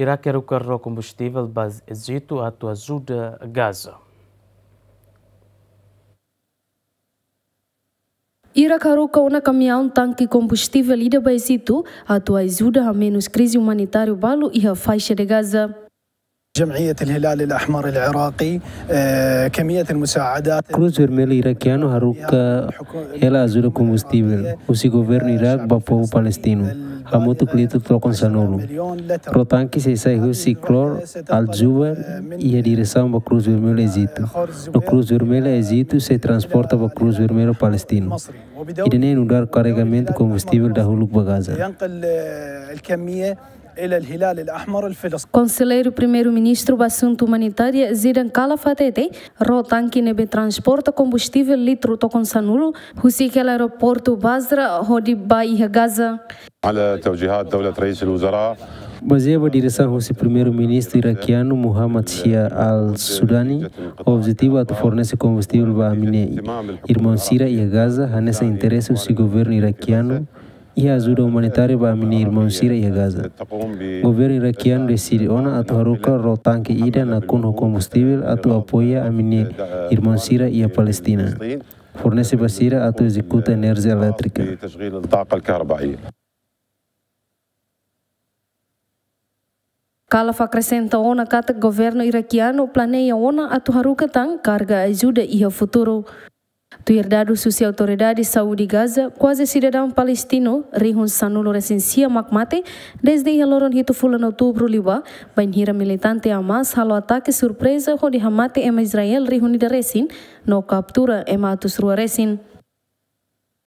Iraque quer o carro combustível base Egito a tua ajuda a Gaza. Iraque haruka una caminhão tanque combustível ida para Egito a tua ajuda a menos crise humanitária balo e a faixa de Gaza. جمعية الهلال الأحمر العراقي كمية المساعدات Cruz Vermelha iraquiano haruka ela ajuda combustível. O governo Iraque para o povo palestino. A muito clito trocam sanolo. Pro tanque se sai o ciclor Al-Juba e a direção para Cruz Vermelha Egito. No Cruz Vermelha Egito se transporta para Cruz Vermelha Palestino. E nem mudar carregamento combustível da Huluk para Gaza. Conselheiro primeiro-ministro do assunto humanitário Zidan Kalafatete, rotanque nebe transporta combustível litro tocon sanulo, husi el aeroporto Basra hodi bai Gaza. على توجيهات دولة رئيس الوزراء Baseado a direção do primeiro-ministro iraquiano Mohamed Shia al-Sudani, o objetivo é fornecer combustível para a minha irmã Síria e a Gaza, nessa interesse do governo iraquiano e a ajuda humanitária para a minha irmã Síria e a Gaza. O governo iraquiano decide ona atu haruka rotanque ida na kun combustível atu apoia a minha irmã Síria e a Palestina. Fornece para Síria atu executa energia elétrica. Kalafa acrescenta ona kata governo iraquiano planeia ona atu haruka tang carga ajuda e o futuro. Do herdado social autoridade saúde Gaza, quase cidadão palestino, rihun sanulo recensia makmate, desde a loron hito fulan outubro liba, banhira militante Hamas halo ataque surpresa onde hamate ema Israel rihun ida resin, no captura ema atus rua resin.